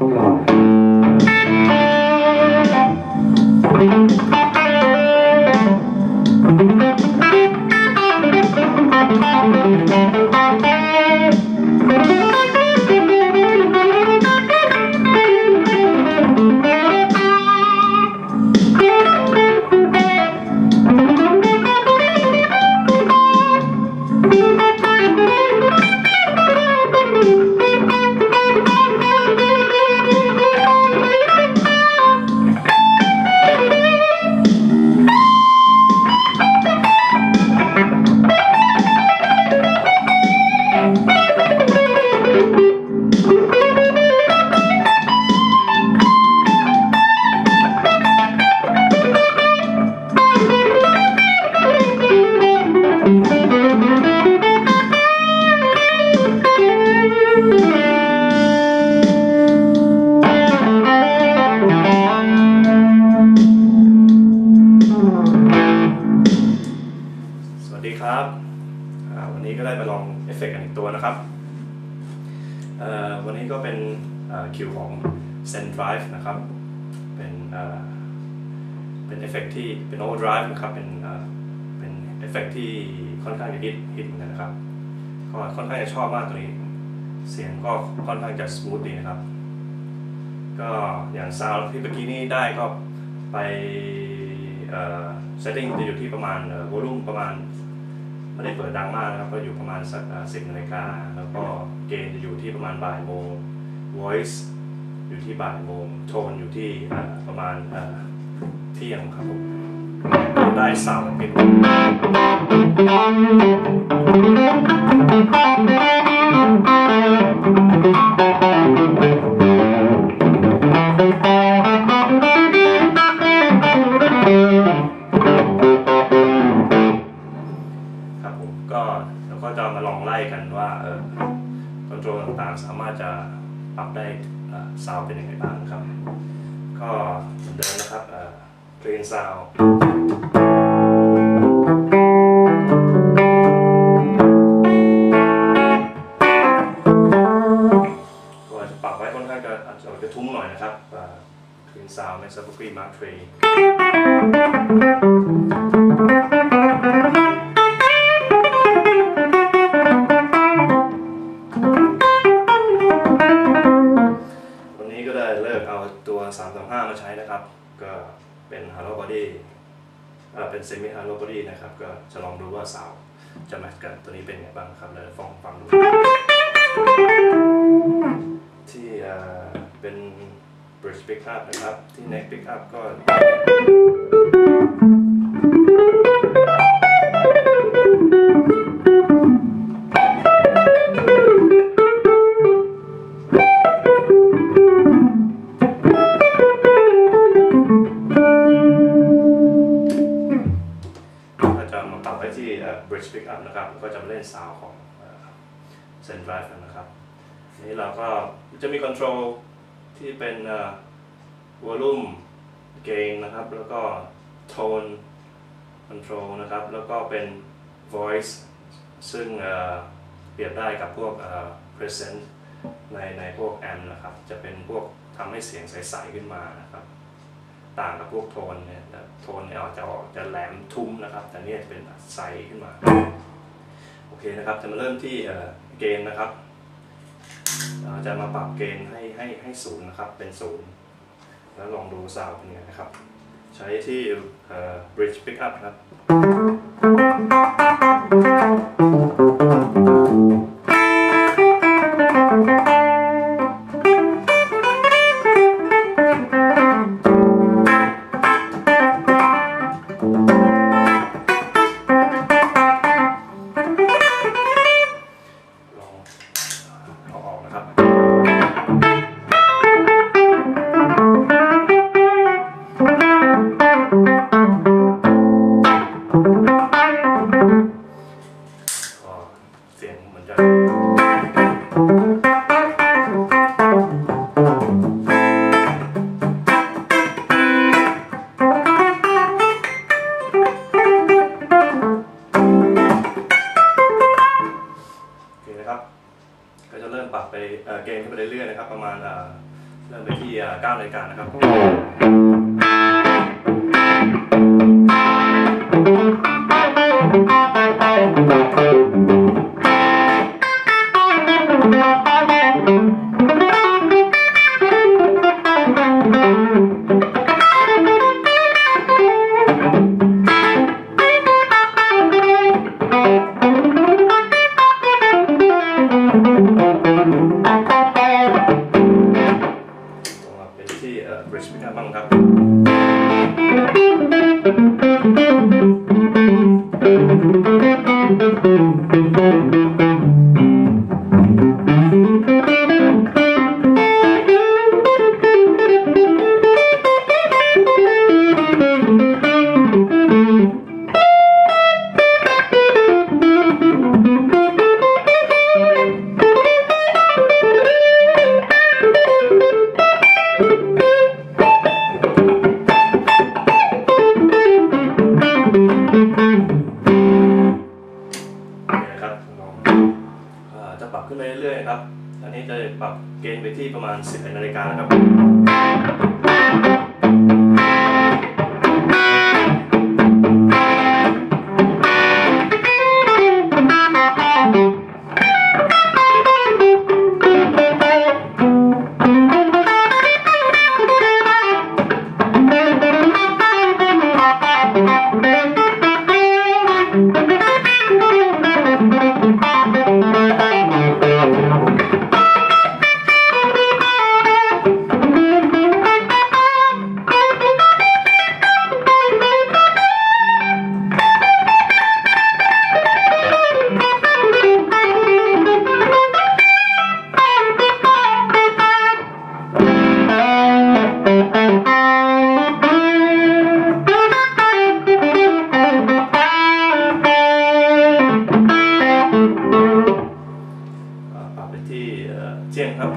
วันนี้ก็ได้มาลองเอฟเฟกต์กันอีกตัวนะครับวันนี้ก็เป็นคิวของ Zen Drive นะครับเป็นเอฟเฟกต์ที่เป็น Overdrive นะครับเป็นเอฟเฟกต์ที่ค่อนข้างจะฮิตเหมือนกันนะครับก็ค่อนข้างจะชอบมากตัวนี้เสียงก็ค่อนข้างจะสมูทดีนะครับก็อย่างซาวด์ที่เมื่อกี้นี้ได้ก็ไปsetting จะอยู่ที่ประมาณวอลลุ่มประมาณไม่ได้เปิดดังมากนะครับก็อยู่ประมาณสัก10 นาฬิกาแล้วก็เกณฑ์จะอยู่ที่ประมาณบ่ายโมง voice อยู่ที่บ่ายโมงโทนอยู่ที่ประมาณเที่ยงครับผมได้ซาวด์เป็นแล้วก็จะมาลองไล่กันว่าคอนโทรลต่างๆสามารถจะปรับได้ซาวด์เป็นยังไงบ้างครับก็เหมือนเดิมนะครับเพลงซาวด์ก็จะปรับไว้ค่อนข้างจะอาจจะทุ้มหน่อยนะครับเพลงซาวด์ในซับฟรีมาร์คทรีตัว335มาใช้นะครับก็เป็น Hollow Body เป็น Semi Hollow Body นะครับก็จะลองดูว่าซาวด์จะแมทกันตัวนี้เป็นไงบ้างครับเลยฟังดูที่เป็น Bridge Pickup นะครับที่ Neck Pickup ก็ที่ Bridge Pickup นะครับก็จะมาเล่นซาวด์ของ Zen Drive นะครับนี้เราก็จะมี Control ที่เป็น Volume Gain นะครับแล้วก็ Tone Control นะครับแล้วก็เป็น Voice ซึ่งเปรียบได้กับพวก Present ในพวก Amp นะครับจะเป็นพวกทำให้เสียงใสๆขึ้นมานะครับต่างกับพวกโทนเนี่ยโทนเนี่ยจะแหลมทุ้มนะครับแต่เนี่ยจะเป็นใสขึ้นมาโอเคนะครับจะมาเริ่มที่เกณฑ์นะครับจะมาปรับเกณฑ์ให้ศูนย์นะครับเป็นศูนย์แล้วลองดูซาวด์เป็นไงนะครับใช้ที่Bridge Pickup ครับเสียงเหมือนจะโอเคนะครับก็จะเริ่มปรับไปเกณฑ์ขึ้นไปเรื่อยๆนะครับประมาณเริ่มไปที่9 นาฬิกานะครับเป็นที่ bridge pickup บ้างครับจะปรับขึ้นไปเรื่อยๆครับอันนี้จะปรับเกณฑ์ไปที่ประมาณ11 นาฬิกานะครับปรับไปที่เจียงครับ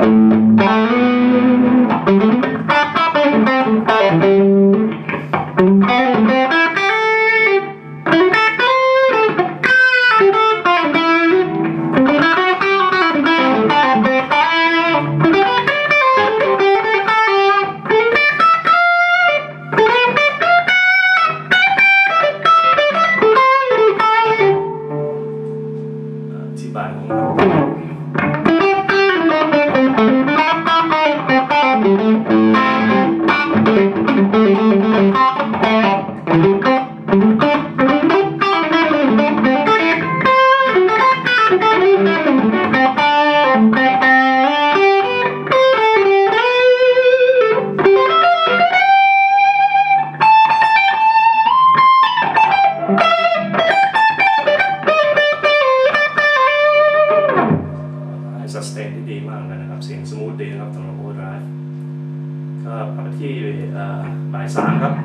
ที่บ่ายของเราสเตนที่ดีมากเลยนะครับเสียงสมูทดีนะครับสำหรับโอเวอร์ไดรฟ์ก็ปรับไปที่บ่าย 3ครับ